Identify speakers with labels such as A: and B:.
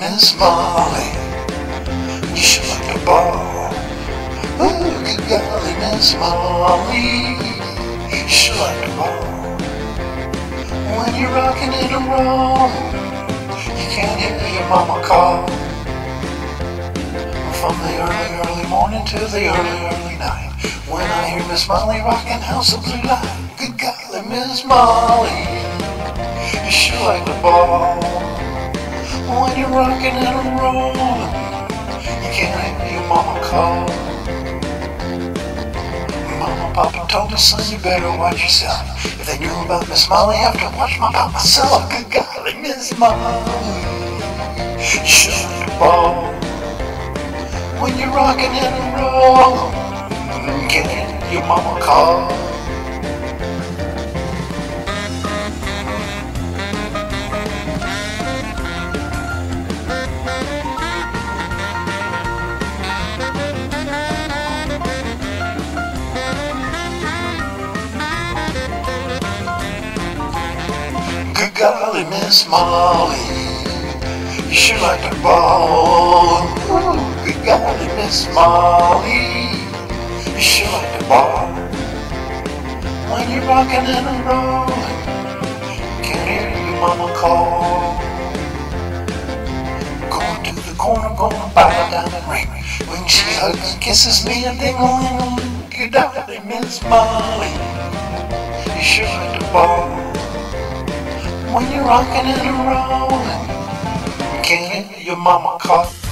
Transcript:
A: Miss Molly, you should like to ball. Ooh, good golly, Miss Molly, you should like to ball. When you're rocking and roll, you can't hear your mama call. From the early morning to the early night, when I hear Miss Molly rocking House of Blue Light. Good golly, Miss Molly, you sure like the ball. When you're rocking and rolling, you can't hear your mama call. Mama, Papa told me, son, you better watch yourself. If they knew about Miss Molly, I have to watch about myself. Good golly, Miss Molly, you sure like the ball. When you're rocking and rolling, can your mama call? Good golly, Miss Molly, you sure like to ball. Ooh, good golly, Miss Molly, you sure like to ball. When you're rocking and rolling, can't hear your mama call. Going to the corner, gonna buy a diamond ring. When she hugs and kisses me, a ding-a-ling. Good golly, Miss Molly, you sure like to ball. When you're rocking and rolling, can't hear your mama call.